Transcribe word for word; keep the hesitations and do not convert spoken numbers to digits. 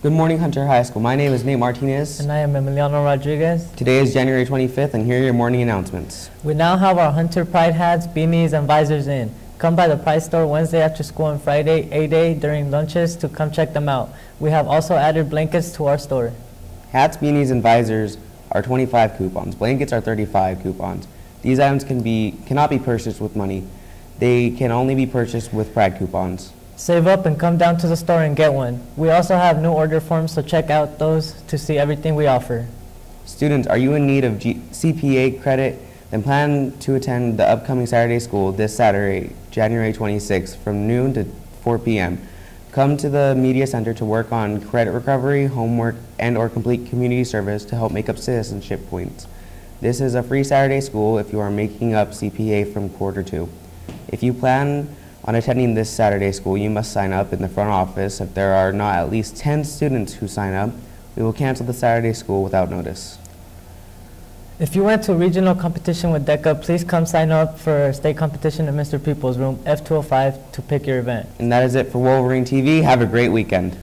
Good morning, Hunter High School. My name is Nate Martinez. And I am Emiliano Rodriguez. Today is January twenty-fifth, and here are your morning announcements. We now have our Hunter Pride hats, beanies, and visors in. Come by the Pride store Wednesday after school and Friday, eight A during lunches to come check them out. We have also added blankets to our store. Hats, beanies, and visors are twenty-five coupons. Blankets are thirty-five coupons. These items can be, cannot be purchased with money. They can only be purchased with Pride coupons. Save up and come down to the store and get one. We also have new order forms, so check out those to see everything we offer. Students, are you in need of G C P A credit? Then plan to attend the upcoming Saturday school this Saturday, January twenty-sixth, from noon to four P M Come to the Media Center to work on credit recovery, homework, and or complete community service to help make up citizenship points. This is a free Saturday school if you are making up C P A from quarter two. If you plan on attending this Saturday school, you must sign up in the front office. If there are not at least ten students who sign up, we will cancel the Saturday school without notice. If you went to a regional competition with DECA, please come sign up for a state competition in Mister Peoples room F two oh five to pick your event. And that is it for Wolverine T V. Have a great weekend.